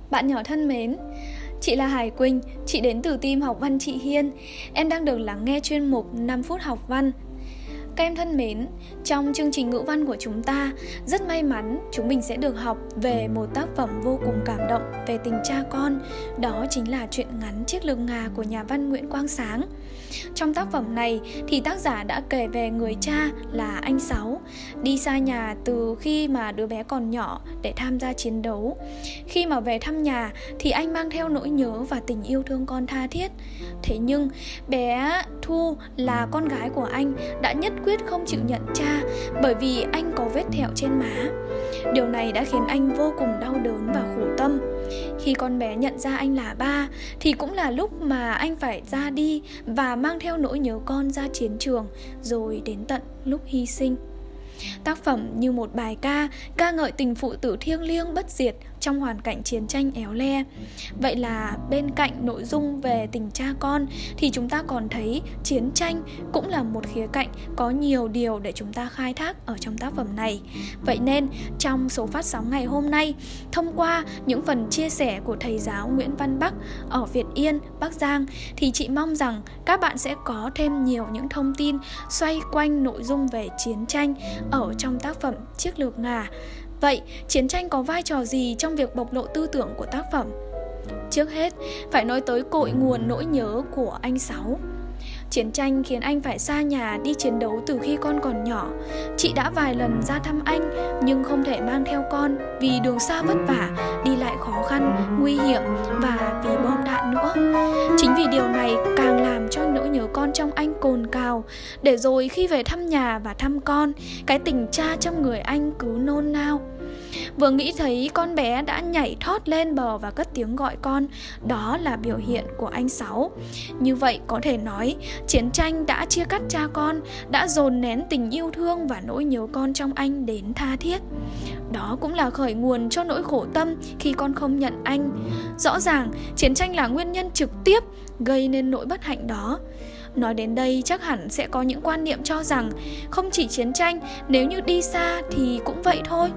Bạn nhỏ thân mến, chị là Hải Quỳnh, chị đến từ team học văn chị Hiên. Em đang được lắng nghe chuyên mục 5 phút học văn. Các em thân mến, trong chương trình ngữ văn của chúng ta, rất may mắn chúng mình sẽ được học về một tác phẩm vô cùng cảm động về tình cha con. Đó chính là truyện ngắn Chiếc lược ngà của nhà văn Nguyễn Quang Sáng. Trong tác phẩm này thì tác giả đã kể về người cha là anh Sáu, đi xa nhà từ khi mà đứa bé còn nhỏ để tham gia chiến đấu. Khi mà về thăm nhà thì anh mang theo nỗi nhớ và tình yêu thương con tha thiết. Thế nhưng bé Thu là con gái của anh đã nhất quyết không chịu nhận cha bởi vì anh có vết thẹo trên má. Điều này đã khiến anh vô cùng đau đớn và khổ tâm. Khi con bé nhận ra anh là ba thì cũng là lúc mà anh phải ra đi và mang theo nỗi nhớ con ra chiến trường, rồi đến tận lúc hy sinh. Tác phẩm như một bài ca ngợi tình phụ tử thiêng liêng bất diệt trong hoàn cảnh chiến tranh éo le. Vậy là bên cạnh nội dung về tình cha con thì chúng ta còn thấy chiến tranh cũng là một khía cạnh có nhiều điều để chúng ta khai thác ở trong tác phẩm này. Vậy nên trong số phát sóng ngày hôm nay, thông qua những phần chia sẻ của thầy giáo Nguyễn Văn Bắc ở Việt Yên, Bắc Giang, thì chị mong rằng các bạn sẽ có thêm nhiều những thông tin xoay quanh nội dung về chiến tranh ở trong tác phẩm Chiếc lược ngà. Vậy, chiến tranh có vai trò gì trong việc bộc lộ tư tưởng của tác phẩm? Trước hết, phải nói tới cội nguồn nỗi nhớ của anh Sáu. Chiến tranh khiến anh phải xa nhà đi chiến đấu từ khi con còn nhỏ. Chị đã vài lần ra thăm anh nhưng không thể mang theo con vì đường xa vất vả, đi lại khó khăn, nguy hiểm và vì bom đạn nữa. Chính vì điều này càng làm cho nỗi nhớ con trong anh cồn cào, để rồi khi về thăm nhà và thăm con, cái tình cha trong người anh cứ nôn nao. Vừa nghĩ thấy con bé đã nhảy thót lên bờ và cất tiếng gọi con. Đó là biểu hiện của anh Sáu. Như vậy có thể nói chiến tranh đã chia cắt cha con, đã dồn nén tình yêu thương và nỗi nhớ con trong anh đến tha thiết. Đó cũng là khởi nguồn cho nỗi khổ tâm khi con không nhận anh. Rõ ràng chiến tranh là nguyên nhân trực tiếp gây nên nỗi bất hạnh đó. Nói đến đây chắc hẳn sẽ có những quan niệm cho rằng không chỉ chiến tranh, nếu như đi xa thì cũng vậy thôi.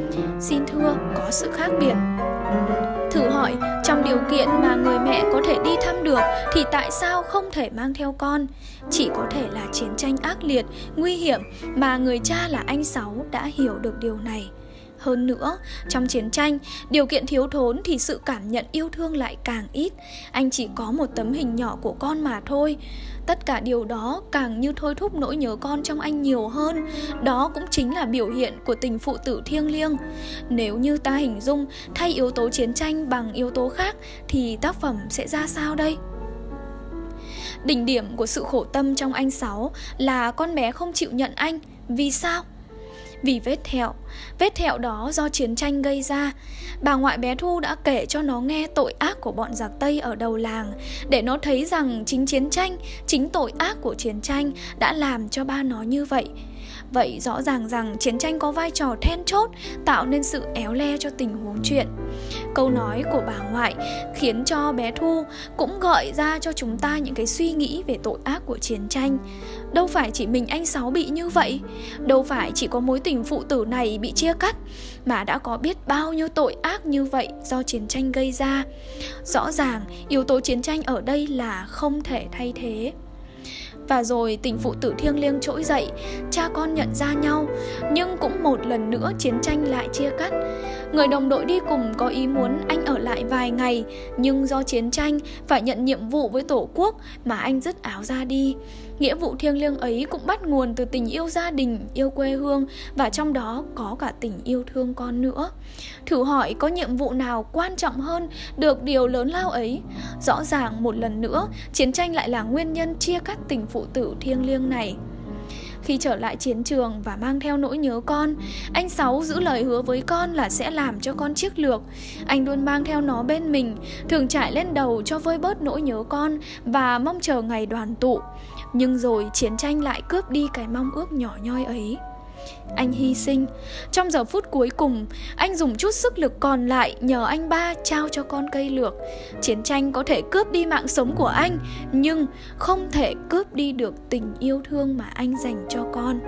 Xin thưa, có sự khác biệt. Thử hỏi, trong điều kiện mà người mẹ có thể đi thăm được thì tại sao không thể mang theo con? Chỉ có thể là chiến tranh ác liệt, nguy hiểm mà người cha là anh Sáu đã hiểu được điều này. Hơn nữa, trong chiến tranh, điều kiện thiếu thốn thì sự cảm nhận yêu thương lại càng ít. Anh chỉ có một tấm hình nhỏ của con mà thôi. Tất cả điều đó càng như thôi thúc nỗi nhớ con trong anh nhiều hơn. Đó cũng chính là biểu hiện của tình phụ tử thiêng liêng. Nếu như ta hình dung thay yếu tố chiến tranh bằng yếu tố khác thì tác phẩm sẽ ra sao đây? Đỉnh điểm của sự khổ tâm trong anh Sáu là con bé không chịu nhận anh. Vì sao? Vì vết thẹo đó do chiến tranh gây ra. Bà ngoại bé Thu đã kể cho nó nghe tội ác của bọn giặc Tây ở đầu làng, để nó thấy rằng chính chiến tranh, chính tội ác của chiến tranh đã làm cho ba nó như vậy. Vậy rõ ràng rằng chiến tranh có vai trò then chốt tạo nên sự éo le cho tình huống chuyện. Câu nói của bà ngoại khiến cho bé Thu cũng gợi ra cho chúng ta những cái suy nghĩ về tội ác của chiến tranh. Đâu phải chỉ mình anh Sáu bị như vậy, đâu phải chỉ có mối tình phụ tử này bị chia cắt, mà đã có biết bao nhiêu tội ác như vậy do chiến tranh gây ra. Rõ ràng yếu tố chiến tranh ở đây là không thể thay thế. Và rồi tình phụ tử thiêng liêng trỗi dậy, cha con nhận ra nhau, nhưng cũng một lần nữa chiến tranh lại chia cắt. Người đồng đội đi cùng có ý muốn anh ở lại vài ngày, nhưng do chiến tranh phải nhận nhiệm vụ với Tổ quốc mà anh dứt áo ra đi. Nghĩa vụ thiêng liêng ấy cũng bắt nguồn từ tình yêu gia đình, yêu quê hương, và trong đó có cả tình yêu thương con nữa. Thử hỏi có nhiệm vụ nào quan trọng hơn được điều lớn lao ấy? Rõ ràng một lần nữa, chiến tranh lại là nguyên nhân chia cắt tình phụ tử thiêng liêng này. Khi trở lại chiến trường và mang theo nỗi nhớ con, anh Sáu giữ lời hứa với con là sẽ làm cho con chiếc lược. Anh luôn mang theo nó bên mình, thường trải lên đầu cho vơi bớt nỗi nhớ con và mong chờ ngày đoàn tụ. Nhưng rồi chiến tranh lại cướp đi cái mong ước nhỏ nhoi ấy. Anh hy sinh. Trong giờ phút cuối cùng, anh dùng chút sức lực còn lại nhờ anh ba trao cho con cây lược. Chiến tranh có thể cướp đi mạng sống của anh, nhưng không thể cướp đi được tình yêu thương mà anh dành cho con.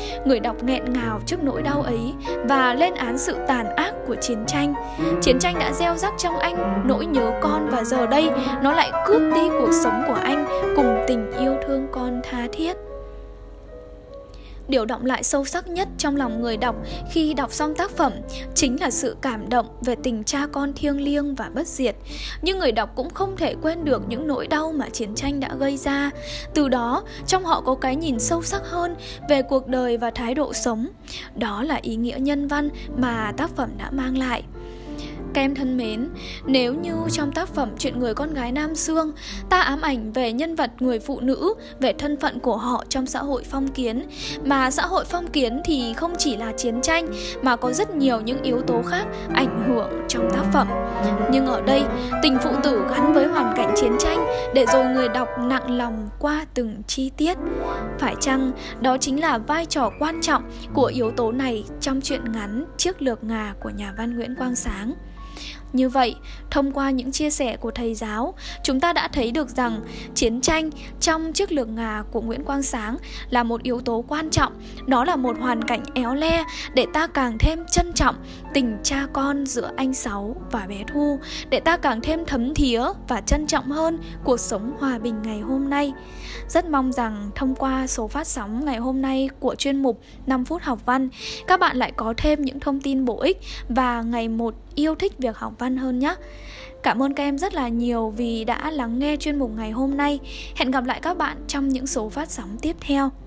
Người đọc nghẹn ngào trước nỗi đau ấy và lên án sự tàn ác của chiến tranh. Chiến tranh đã gieo rắc trong anh nỗi nhớ con, và giờ đây nó lại cướp đi cuộc sống của anh cùng tình yêu thương con tha thiết. Điều động lại sâu sắc nhất trong lòng người đọc khi đọc xong tác phẩm chính là sự cảm động về tình cha con thiêng liêng và bất diệt. Nhưng người đọc cũng không thể quên được những nỗi đau mà chiến tranh đã gây ra. Từ đó, trong họ có cái nhìn sâu sắc hơn về cuộc đời và thái độ sống. Đó là ý nghĩa nhân văn mà tác phẩm đã mang lại. Các em thân mến, nếu như trong tác phẩm Chuyện người con gái Nam Xương, ta ám ảnh về nhân vật người phụ nữ, về thân phận của họ trong xã hội phong kiến, mà xã hội phong kiến thì không chỉ là chiến tranh mà có rất nhiều những yếu tố khác ảnh hưởng trong tác phẩm. Nhưng ở đây, tình phụ tử gắn với hoàn cảnh chiến tranh để rồi người đọc nặng lòng qua từng chi tiết. Phải chăng đó chính là vai trò quan trọng của yếu tố này trong truyện ngắn Chiếc lược ngà của nhà văn Nguyễn Quang Sáng? Như vậy, thông qua những chia sẻ của thầy giáo, chúng ta đã thấy được rằng chiến tranh trong Chiếc lược ngà của Nguyễn Quang Sáng là một yếu tố quan trọng. Đó là một hoàn cảnh éo le để ta càng thêm trân trọng tình cha con giữa anh Sáu và bé Thu, để ta càng thêm thấm thía và trân trọng hơn cuộc sống hòa bình ngày hôm nay. Rất mong rằng thông qua số phát sóng ngày hôm nay của chuyên mục 5 phút học văn, các bạn lại có thêm những thông tin bổ ích và ngày một yêu thích việc học văn hơn nhé. Cảm ơn các em rất là nhiều vì đã lắng nghe chuyên mục ngày hôm nay. Hẹn gặp lại các bạn trong những số phát sóng tiếp theo.